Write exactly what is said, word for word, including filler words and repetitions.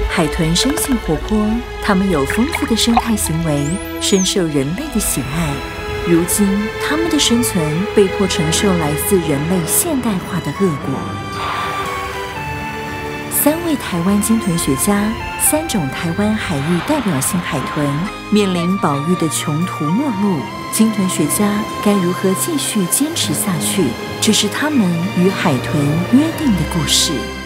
海豚生性活泼，它们有丰富的生态行为，深受人类的喜爱。如今，它们的生存被迫承受来自人类现代化的恶果。三位台湾鲸豚学家，三种台湾海域代表性海豚，面临保育的穷途末路，鲸豚学家该如何继续坚持下去？这是他们与海豚约定的故事。